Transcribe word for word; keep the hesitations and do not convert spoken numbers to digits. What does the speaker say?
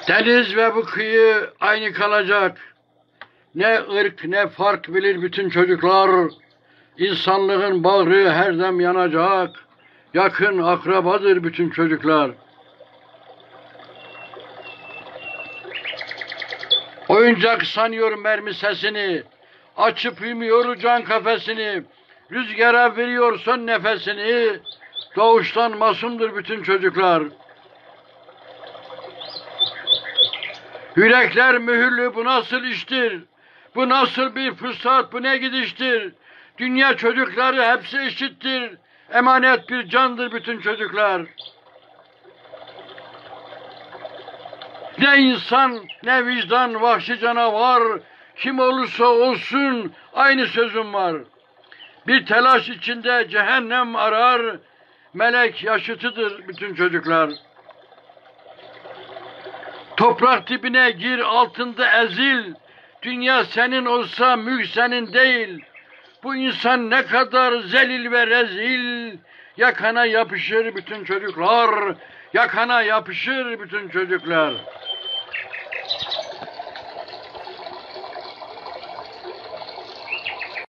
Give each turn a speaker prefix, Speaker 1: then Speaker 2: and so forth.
Speaker 1: Deniz ve bu kıyı aynı kalacak. Ne ırk ne fark bilir bütün çocuklar. İnsanlığın bağrı her dem yanacak. Yakın akrabadır bütün çocuklar. Oyuncak sanıyor mermi sesini. Açıp yumuyor can kafesini. Rüzgara veriyor son nefesini. Doğuştan masumdur bütün çocuklar. Yürekler mühürlü, bu nasıl iştir? Bu nasıl bir fırsat, bu ne gidiştir? Dünya çocukları hepsi eşittir. Emanet bir candır bütün çocuklar. Ne insan, ne vicdan, vahşi canavar. Kim olursa olsun aynı sözüm var. Bir telaş içinde cehennem arar. Melek yaşıtıdır bütün çocuklar. Toprak dibine gir, altında ezil. Dünya senin olsa mülk senin değil. Bu insan ne kadar zelil ve rezil. Yakana yapışır bütün çocuklar. Yakana yapışır bütün çocuklar.